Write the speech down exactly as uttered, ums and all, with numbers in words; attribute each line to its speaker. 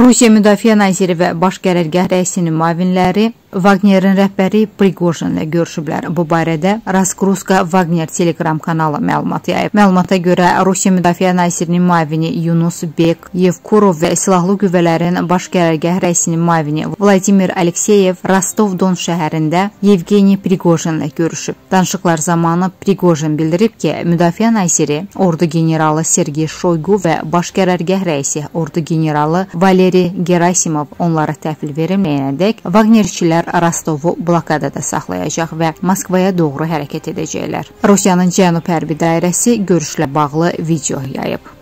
Speaker 1: Rusiya Müdafiə Naziri və Baş Qərargah rəisinin müavinləri Wagnerin rəhbəri Prigojinlə görüşüblər. Bu barədə Raskruska Wagner Telegram kanalı məlumat yayıb. Məlumata görə Rusiya Müdafiə Nazirinin müavini Yunus Bek Yevkurov və Silahlı Qüvvələrin Baş Qərargah rəisinin müavini Vladimir Alekseyev Rostov-Don şəhərində Yevgeniy Prigojinlə görüşüb. Danışıqlar zamanı Prigojin bildirib ki, Müdafiə Naziri ordu generalı Sergey Shoigu və Baş Qərargah rəisi ordu generalı Valeri Gerasimov onlara təhvil verilməyənədək Wagnerçilər Rostovu blokadada saxlayacaq və Moskvaya doğru hərəkət edəcəklər. Rusiyanın Cənub hərbi dairəsi görüşlə bağlı video yayıb.